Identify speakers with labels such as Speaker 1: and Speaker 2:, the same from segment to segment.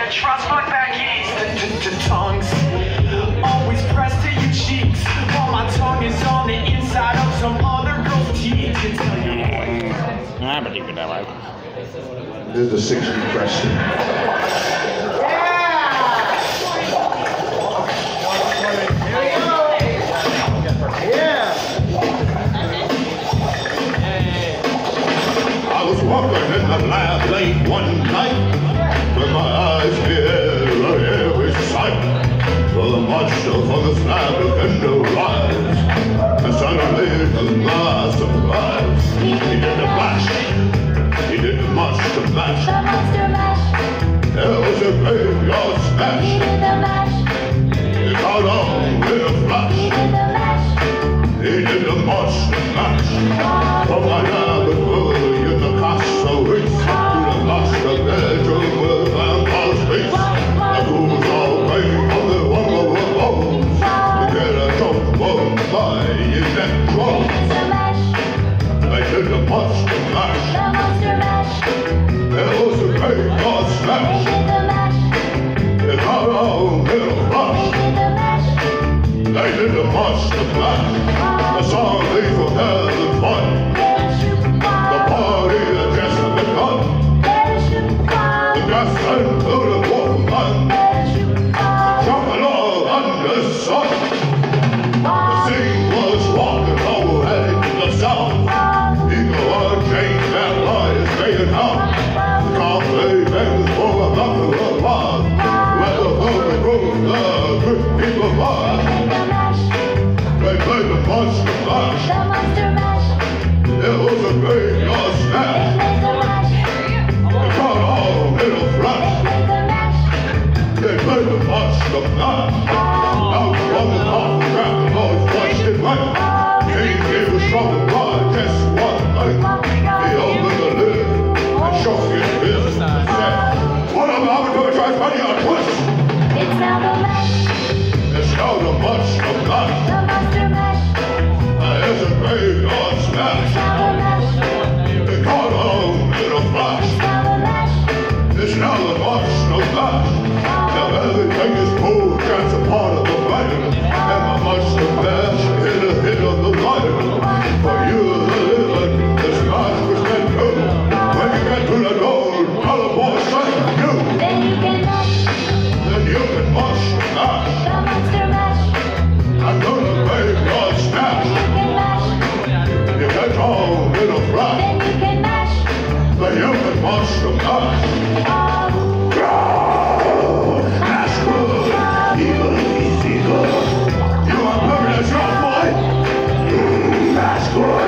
Speaker 1: your trust fund back east. Tongues always pressed to your cheeks, while my tongue is on the inside of some other girl's teeth. Can tell you what.
Speaker 2: I believe it that way.
Speaker 3: This is the 6-week question.
Speaker 4: I was walking in the lab late one night, with my eyes hid on every sight. So the monster from the slab began to rise, and suddenly the last surprise. He did the flash, he did the monster mash.
Speaker 5: The monster mash.
Speaker 4: There was a graveyard smash.
Speaker 5: He did the mash.
Speaker 4: He caught on with a flash.
Speaker 5: He did the mash.
Speaker 4: He did the monster mash. From my laboratory in the castle race to the master bedroom with Vampire Space. The ghouls all came from the one of the bones to get a dope one by electron.
Speaker 5: The mash.
Speaker 4: They did the monster mash.
Speaker 5: The monster mash.
Speaker 4: There was a graveyard
Speaker 5: They
Speaker 4: smash.
Speaker 5: did the mash.
Speaker 4: They got on in a flash.
Speaker 5: They did the mash.
Speaker 4: They did the monster mash. The song leaves for having fun. The party had just begun. The gas and to the waterman, jumping all under the sun. The scene was walking overhead to the south. Eagle James and Lion staying out. The coffee bangers for a block of the bar. Where the vocal group, the good people bar. They played the monster mash.
Speaker 5: The monster mash.
Speaker 4: It was a graveyard
Speaker 5: They
Speaker 4: smash.
Speaker 5: made the mash.
Speaker 4: They got all in a
Speaker 5: They
Speaker 4: flash.
Speaker 5: made the mash.
Speaker 4: They played the monster mash. Out from the coffin, grabbed the boys, pushed it right. King gave a strong rod, just one night. He opened the lid and shook his fist and said, "What about to try money on twist?"
Speaker 5: It's now the mash.
Speaker 4: It's now the monster mash.
Speaker 5: The monster mash.
Speaker 4: There's a graveyard smash.
Speaker 5: Now the mash.
Speaker 4: They caught on in a flash.
Speaker 5: Now the mash.
Speaker 4: It's now the monster mash. Now everything is moved, that's a part of the plan. And the monster mash hit a hit of the line. For you to live, the smash was meant to. When you get to the door, tell the boys like you.
Speaker 5: Then you can mash.
Speaker 4: Then you can monster mash.
Speaker 5: The monster mash.
Speaker 4: I'm gonna make your smash.
Speaker 5: You can mash.
Speaker 4: You get on in a flash.
Speaker 5: Then you can mash.
Speaker 4: Then you can monster mash. That's good. Evil is evil. You are very strong, boy. That's good.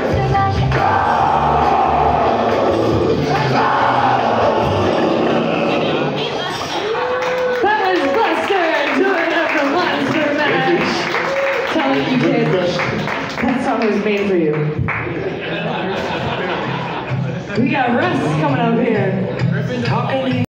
Speaker 6: That was Buster doing up the monster mash. Telling you kids, that song was made for you. We got Russ coming up here. Talking